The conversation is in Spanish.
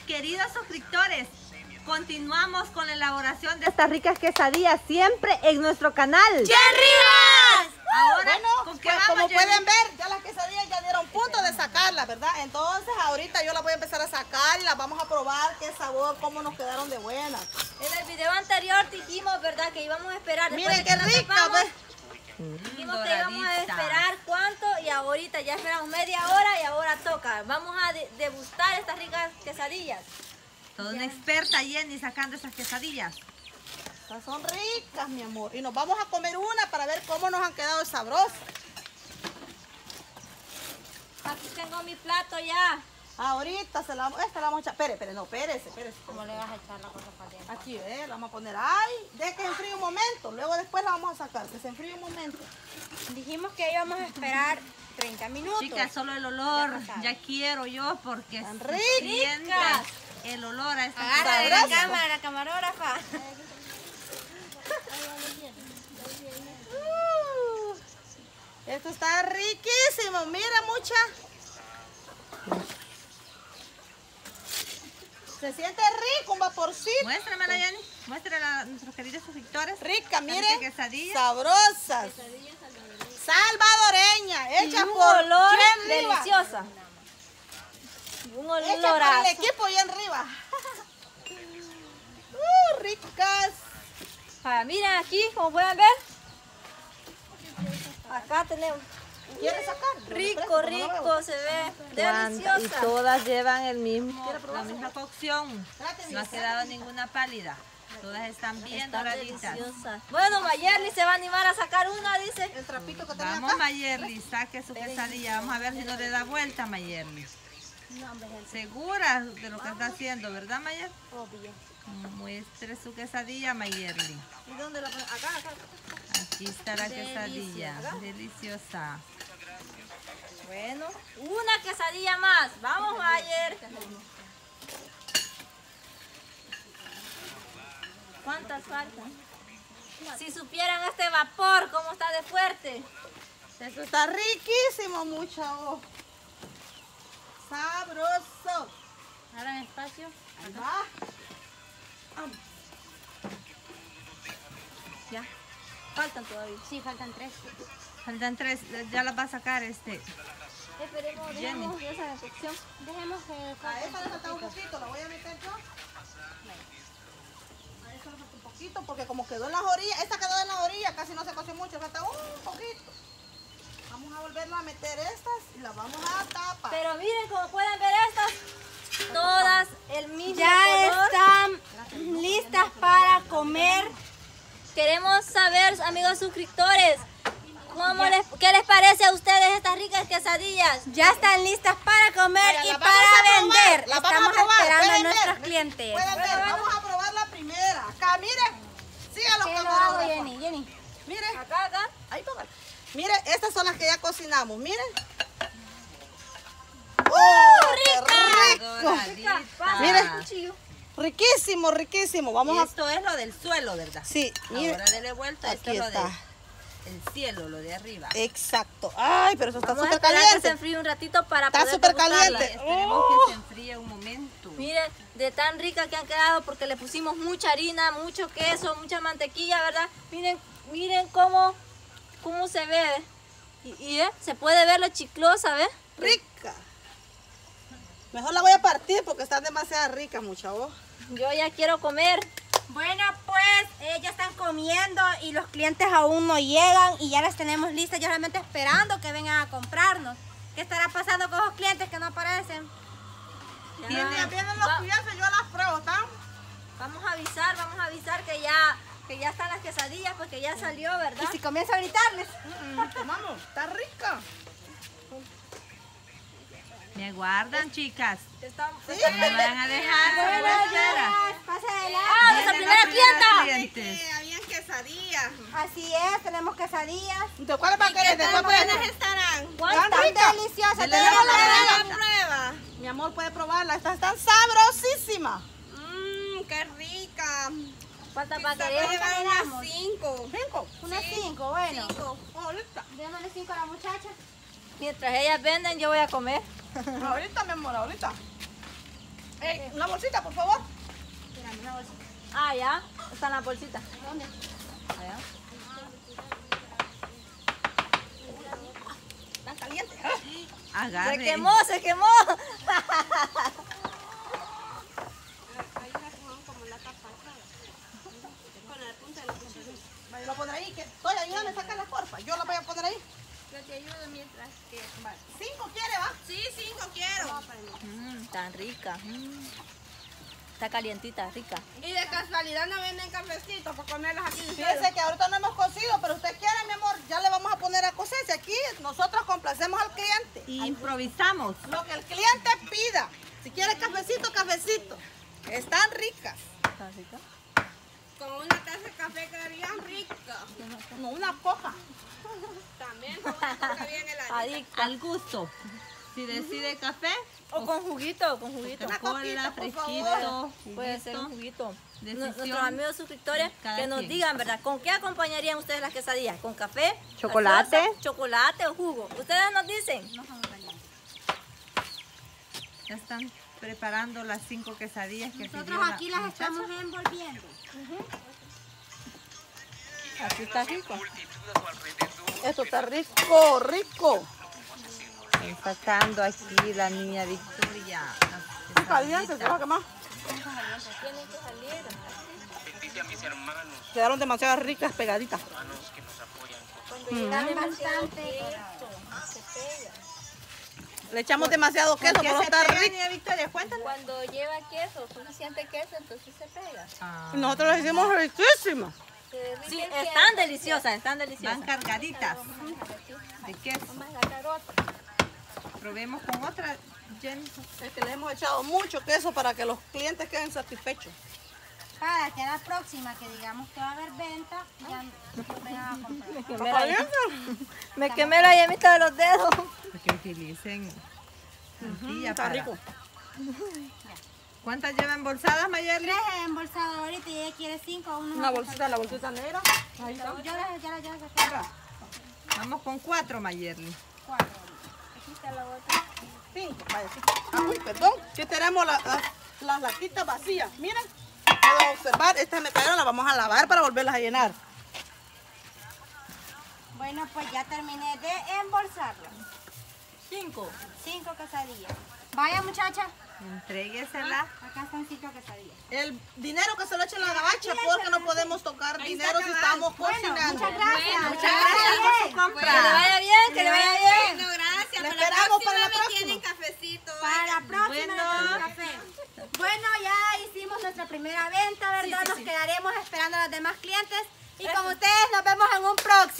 Queridos suscriptores, continuamos con la elaboración de estas ricas quesadillas siempre en nuestro canal. ¡Cherrivas! Ahora, Bueno, ¿con qué pues, vamos, como Jenny? pueden ver, ya las quesadillas ya dieron punto de sacarlas, ¿verdad? Entonces ahorita yo las voy a empezar a sacar y las vamos a probar qué sabor, cómo nos quedaron de buenas. En el video anterior dijimos, ¿verdad?, que íbamos a esperar. Miren Después de qué que nos rica, tapamos, ¿ves? dijimos que íbamos a Doradita. esperar cuánto y ahorita ya esperamos media hora y ahora toca. Vamos a degustar estas ricas quesadillas. Toda una experta, Jenny, sacando esas quesadillas. Estas son ricas, mi amor. Y nos vamos a comer una para ver cómo nos han quedado de sabrosas. Aquí tengo mi plato ya. Ahorita esta la vamos a echar. Espérese. ¿Cómo le vas a echar la cosa para adentro? Aquí, la vamos a poner. Ay, deje que se enfríe un momento. Luego después la vamos a sacar. Que se enfríe un momento. Dijimos que íbamos a esperar 30 minutos. Chicas, solo el olor, Ya pasaron. ya quiero yo porque Tan se ricas. siente el olor a estas Agarra de la Sabroso. cámara, la camarógrafa. Esto está riquísimo. Mira, mucha. Se siente rico, un vaporcito. Muéstramela, Jenny. Muéstrala a nuestros queridos suscriptores. Rica, La miren. rica quesadilla. Sabrosas. Salvadoreña. Hecha Y un por olor Jen Rivas. deliciosa. Un Hecha por el olorazo. equipo Jen Rivas. Ricas. Miren aquí, como pueden ver. Acá tenemos. ¿Quieres sacar? Rico, rico, se ve Y deliciosa. todas llevan la misma cocción. Trate, No ha quedado ninguna pálida. Todas están bien Están doraditas. deliciosas. Bueno, Mayerly se va a animar a sacar una, dice. El trapito que tenía Vamos, acá. Mayerly, saque su quesadilla. Vamos a ver si no le da vuelta, Mayerly. Segura de lo que está haciendo, ¿verdad, Mayer? Obvio. Muestre su quesadilla, Mayerly. ¿Y dónde la pones? Acá. Aquí está la quesadilla. Deliciosa. Bueno, una quesadilla más. Vamos, Mayer. ¿Cuántas faltan? Si supieran este vapor, cómo está de fuerte. Esto está riquísimo, mucha. Sabroso. Hagan espacio. Ahí va. Ya. Faltan todavía. Sí, faltan 3. Faltan 3. Ya las va a sacar Esperemos, Jenny. dejemos esa reflexión. Dejemos que A esta le falta un poquito, la voy a meter yo. A esta le falta un poquito porque como quedó en las orillas, esta quedó en las orillas, casi no se coció mucho, falta un poquito. Vamos a volverla a meter estas y las vamos a tapar. Pero miren, como pueden ver estas, todas el mismo Ya color. están listas para comer. Queremos saber, amigos suscriptores, ¿qué les parece a ustedes estas ricas quesadillas? Ya están listas para comer Vaya, y las vamos para a probar, vender. las vamos a Estamos probar, esperando a pueden nuestros ver, clientes. Pueden ver, vamos a probar la primera. Acá, miren. Síganlo, ¿Qué lo hago, camarógrafo. Jenny? Miren. Acá. Ahí póngala. Miren, estas son las que ya cocinamos, miren. ¡Qué rico! Doradita. Miren. Riquísimo, riquísimo. Vamos a... Esto es lo del suelo, ¿verdad? Sí, miren. Ahora dele vuelta. Esto Aquí es lo está. del cielo, lo de arriba. Exacto. Ay, pero eso está Vamos a súper esperar que se caliente. enfríe un ratito para Está poder súper degustarla. caliente. Esperemos que se enfríe un momento. Miren, de tan rica que han quedado porque le pusimos mucha harina, mucho queso, mucha mantequilla, ¿verdad? Miren cómo se ve. Y se puede ver lo chiclosa, ¿ves? Rica. Mejor la voy a partir porque están demasiado ricas, muchachos. Yo ya quiero comer. Bueno, pues ya están comiendo y los clientes aún no llegan y ya las tenemos listas, ya realmente esperando que vengan a comprarnos. ¿Qué estará pasando con los clientes que no aparecen? Vienen los clientes, yo las pruebo, ¿están? Vamos a avisar que ya están las quesadillas porque ya salió, ¿verdad? Y si comienza a gritarles. Vamos, está rica. Me guardan, chicas. Estamos- Sí. No me van a dejar. solo la espera. Pase adelante. ¡Ah, nuestra primera clienta! clientes. Habían quesadillas. Así es, tenemos quesadillas. ¿De cuál va a querer? ¿De cuál puede? estarán? ¿Cuántas? Tan deliciosas. Dele tenemos la prueba. Mi amor, puede probarla. Estas están sabrosísimas. ¡Qué rica! ¿Cuántas va a querer? unas 5. Unas 5, bueno. Ahorita. Démosle 5 a la muchacha. Mientras ellas venden, yo voy a comer. Ahorita, mi amor, ahorita. Una bolsita, por favor. Espérame, una bolsita. Ah, ya. Está en la bolsita. ¿Dónde? Allá. Tan caliente. Agarre. Se quemó, se quemó. Vaya, lo pondré ahí. Toya, ayúdame a sacar la porfa. Yo la voy a poner ahí. Yo te ayudo mientras que... Vale. 5 quiere, ¿va? Sí, 5 quiero. Tan rica. Está calientita, rica. Y de casualidad no venden cafecitos para comerlos aquí. Fíjense que ahorita no hemos cocido, pero usted quiere, mi amor, ya le vamos a poner a cocerse. Aquí nosotros complacemos al cliente. Improvisamos. Lo que el cliente pida. Si quiere cafecito, cafecito. Están ricas. Está rica. Con una taza de café quedarían ricas. No, una coca. También con una coca bien heladita. Adicta. Al gusto. Si decide café, O con juguito, con juguito. Una Coca-Cola, coquita, por fresquito, Puede ser un juguito. juguito. Decisión Nuestros amigos suscriptores cada que nos quien. digan, ¿verdad? ¿Con qué acompañarían ustedes las quesadillas? ¿Con café? Chocolate. gaseosa, chocolate o jugo? Ustedes nos dicen. Ya están preparando las 5 quesadillas que pidió Nosotros la aquí las muchacha. estamos envolviendo. Así está rico. Esto está rico, rico. Está sacando aquí la niña Victoria. Está caliente, se va a quemar. Tienen que salir. Quedaron demasiado ricas, pegaditas. Cuando llegan bastante. Le echamos demasiado queso, pero está rico. niña Victoria? Cuéntanos. Cuando lleva queso, suficiente queso, entonces se pega. Y nosotros las hicimos riquísimas. Se derrite Sí, el queso. están deliciosas, están Van deliciosas. cargaditas de queso. Vamos a agarrar otra. Probemos con otra, Jenny. Es que le hemos echado mucho queso para que los clientes queden satisfechos. Para que a la próxima que digamos que va a haber venta, ya nos vengan a comprar. ¿Está caliente? Me quemé la yemita de los dedos. Que utilicen tortilla Está para... rico. ¿Cuántas lleva embolsadas, Mayerly? 3 embolsados ahorita y ella quiere 5 uno. Una bolsita, la bolsita negra. Ahí está. Yo ya saqué. Vamos con 4, Mayerly. 4. 5, vaya, sí. Uy, perdón. Aquí tenemos las latitas vacías. Miren, pueden observar, estas me cayeron, las vamos a lavar para volverlas a llenar. Bueno, pues ya terminé de embolsarlas. 5. 5 quesadillas. Vaya muchacha, Entréguesela. acá están 5 quesadillas. El dinero que se lo echa en la gabacha porque no podemos tocar dinero si estamos cocinando. Muchas gracias. Muchas gracias por su compra. Que le vaya bien, que le vaya bien. Bueno, gracias. Le esperamos para la próxima. cafecito. Para la próxima Bueno. le tienen café. Bueno, ya hicimos nuestra primera venta, ¿verdad? Nos quedaremos esperando a los demás clientes. Y con ustedes nos vemos en un próximo.